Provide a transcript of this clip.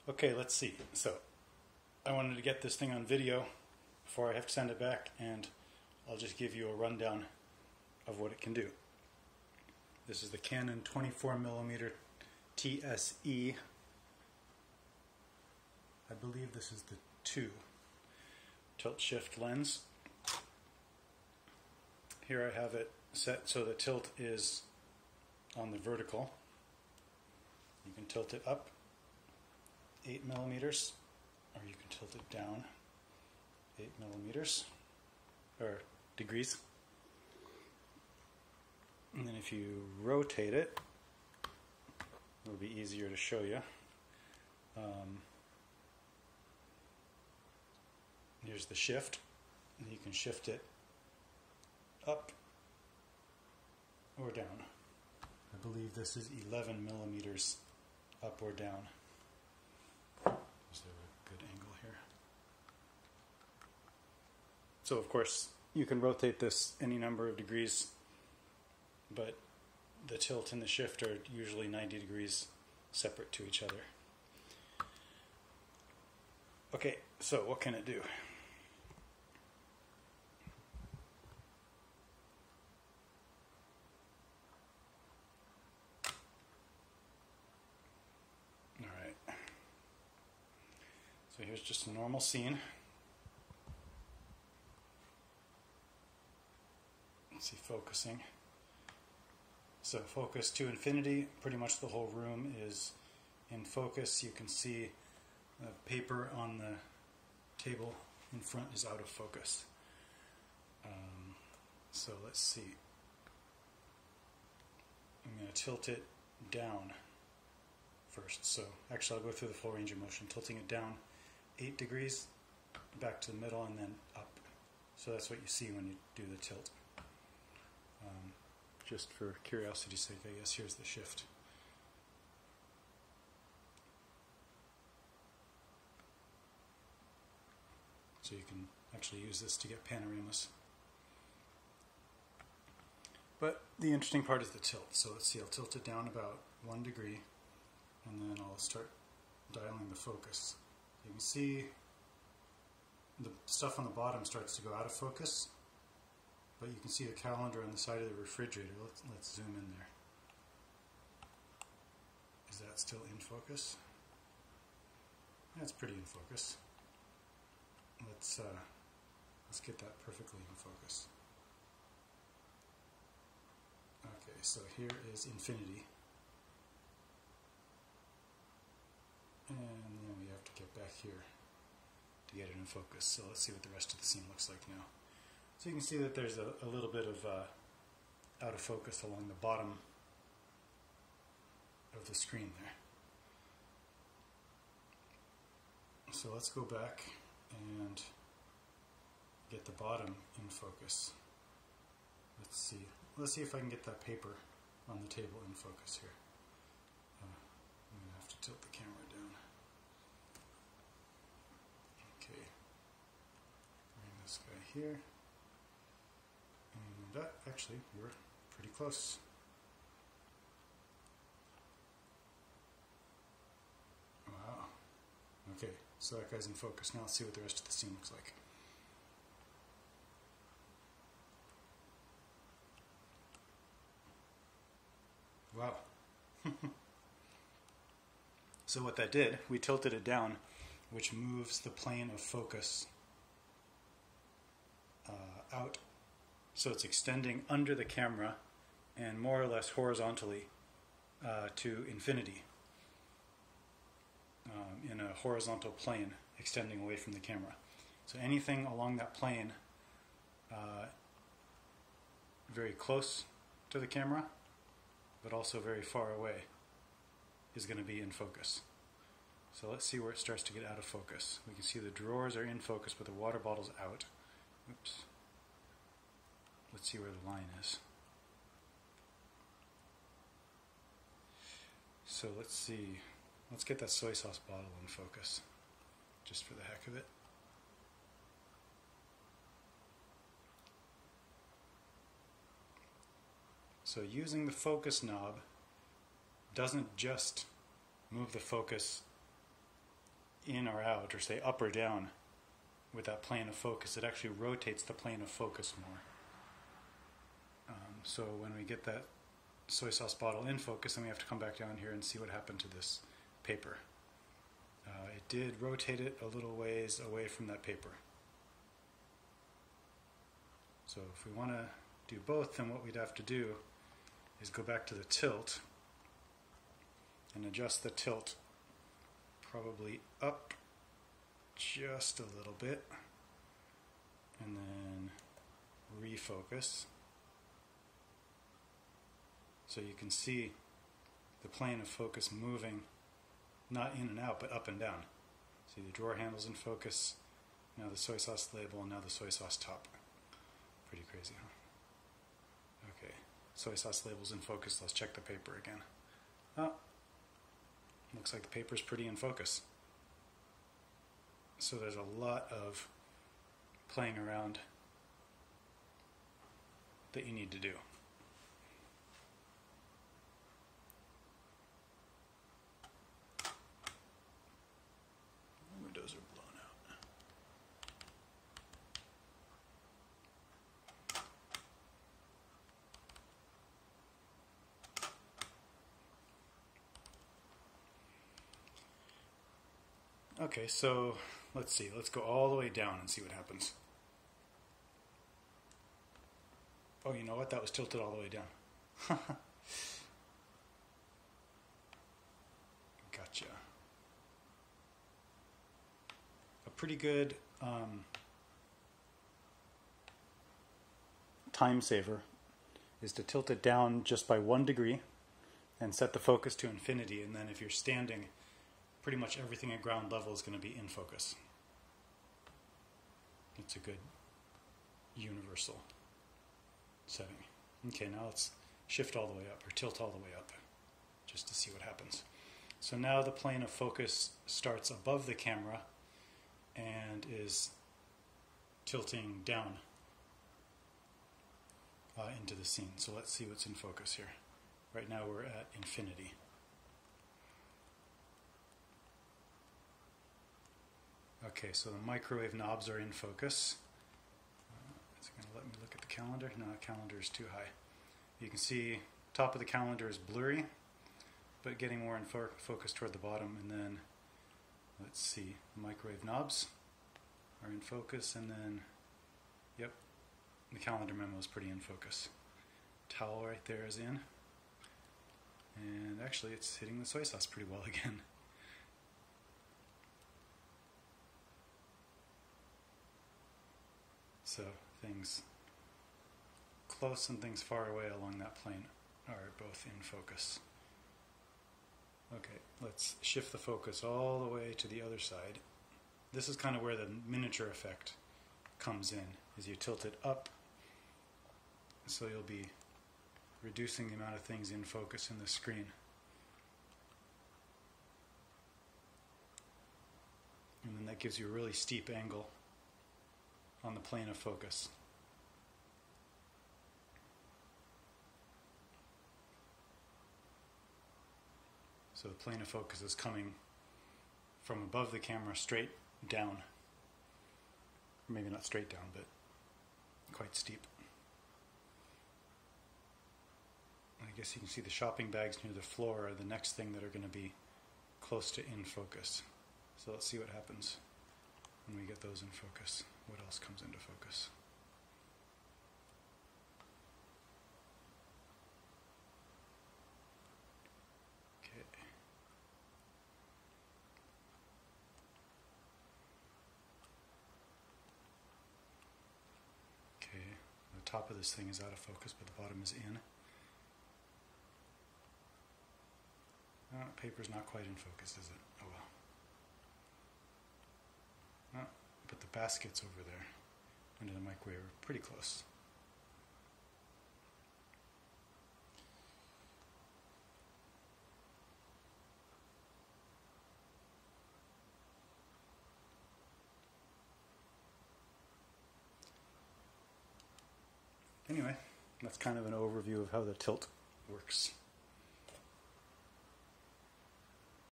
Okay, let's see. So I wanted to get this thing on video before I have to send it back, and I'll just give you a rundown of what it can do. This is the Canon 24mm TSE. I believe this is the 2 tilt shift lens. Here I have it set so the tilt is on the vertical. You can tilt it up 8mm, or you can tilt it down 8mm, or degrees. And then if you rotate it, it'll be easier to show you. Here's the shift, and you can shift it up or down. I believe this is 11mm up or down. Is there a good angle here? So of course you can rotate this any number of degrees, but the tilt and the shift are usually 90 degrees separate to each other. Okay, so what can it do? Alright, so here's just a normal scene. Let's see, focusing. So focus to infinity, pretty much the whole room is in focus. You can see the paper on the table in front is out of focus. So let's see. I'm going to tilt it down first. So actually I'll go through the full range of motion, tilting it down 8 degrees, back to the middle, and then up. So that's what you see when you do the tilt. Just for curiosity's sake, I guess here's the shift. So you can actually use this to get panoramas. But the interesting part is the tilt. So let's see, I'll tilt it down about 1 degree, and then I'll start dialing the focus. You can see the stuff on the bottom starts to go out of focus, but you can see the calendar on the side of the refrigerator. Let's zoom in there. Is that still in focus? That's pretty in focus. Let's get that perfectly in focus. Okay, so here is infinity. And then we have to get back here to get it in focus. So let's see what the rest of the scene looks like now. So you can see that there's a little bit of out of focus along the bottom of the screen there. So let's go back and get the bottom in focus. Let's see if I can get that paper on the table in focus here. I'm going to have to tilt the camera down. Okay, bring this guy here. And actually, we're pretty close. Wow. Okay, so that guy's in focus. Now let's see what the rest of the scene looks like. Wow. So what that did, we tilted it down, which moves the plane of focus out. So it's extending under the camera and more or less horizontally to infinity in a horizontal plane extending away from the camera. So anything along that plane very close to the camera but also very far away is going to be in focus. So let's see where it starts to get out of focus. We can see the drawers are in focus but the water bottle's out. Oops. Let's see where the line is. So let's see. Let's get that soy sauce bottle in focus, just for the heck of it. So using the focus knob doesn't just move the focus in or out, or say up or down with that plane of focus, it actually rotates the plane of focus more. So when we get that soy sauce bottle in focus, then we have to come back down here and see what happened to this paper. It did rotate it a little ways away from that paper. So if we want to do both, then what we'd have to do is go back to the tilt and adjust the tilt probably up just a little bit, and then refocus. So you can see the plane of focus moving, not in and out, but up and down. See the drawer handles in focus, now the soy sauce label, and now the soy sauce top. Pretty crazy, huh? Okay, soy sauce label's in focus. Let's check the paper again. Oh, looks like the paper's pretty in focus. So there's a lot of playing around that you need to do. Windows are blown out. Okay, so let's see. Let's go all the way down and see what happens. Oh, you know what? That was tilted all the way down. Gotcha. A pretty good time saver is to tilt it down just by 1 degree and set the focus to infinity, and then if you're standing, pretty much everything at ground level is going to be in focus. It's a good universal setting. Okay, now let's shift all the way up, or tilt all the way up, just to see what happens. So now the plane of focus starts above the camera and is tilting down into the scene. So let's see what's in focus here. Right now we're at infinity. Okay, so the microwave knobs are in focus. Is it going to let me look at the calendar? No, the calendar is too high. You can see top of the calendar is blurry, but getting more in focus toward the bottom. And then, let's see, the microwave knobs are in focus, and then, yep, the calendar memo is pretty in focus. Towel right there is in. And actually, it's hitting the soy sauce pretty well again. So things close and things far away along that plane are both in focus. Okay, let's shift the focus all the way to the other side. This is kind of where the miniature effect comes in, is you tilt it up, so you'll be reducing the amount of things in focus in the screen. And then that gives you a really steep angle on the plane of focus. So the plane of focus is coming from above the camera straight down. Or maybe not straight down, but quite steep. I guess you can see the shopping bags near the floor are the next thing that are going to be close to in focus. So let's see what happens when we get those in focus. What else comes into focus? Okay. Okay, the top of this thing is out of focus, but the bottom is in. Paper's not quite in focus, is it? Oh well. But the baskets over there under the microwave are pretty close. Anyway, that's kind of an overview of how the tilt works.